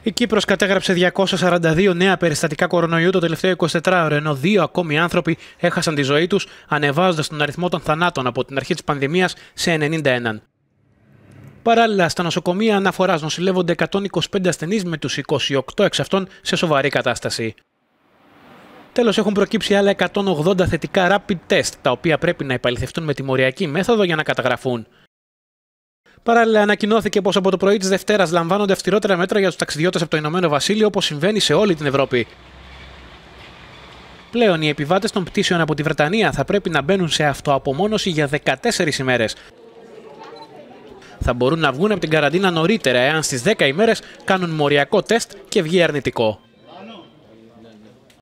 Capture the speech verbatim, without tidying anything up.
Η Κύπρος κατέγραψε διακόσια σαράντα δύο νέα περιστατικά κορονοϊού το τελευταίο εικοσιτετράωρο, ενώ δύο ακόμη άνθρωποι έχασαν τη ζωή τους, ανεβάζοντας τον αριθμό των θανάτων από την αρχή της πανδημίας σε ενενήντα ένα. Παράλληλα, στα νοσοκομεία αναφοράς νοσηλεύονται εκατόν είκοσι πέντε ασθενείς, με τους είκοσι οκτώ εξ αυτών σε σοβαρή κατάσταση. Τέλος, έχουν προκύψει άλλα εκατόν ογδόντα θετικά rapid test, τα οποία πρέπει να επαληθευτούν με τιμωριακή μέθοδο για να καταγραφούν. Παράλληλα, ανακοινώθηκε πως από το πρωί της Δευτέρας λαμβάνονται αυστηρότερα μέτρα για τους ταξιδιώτες από το Ηνωμένο Βασίλειο, όπως συμβαίνει σε όλη την Ευρώπη. Πλέον, οι επιβάτες των πτήσεων από τη Βρετανία θα πρέπει να μπαίνουν σε αυτοαπομόνωση για δεκατέσσερις ημέρες. Θα μπορούν να βγουν από την καραντίνα νωρίτερα, εάν στις δέκα ημέρες κάνουν μοριακό τεστ και βγει αρνητικό.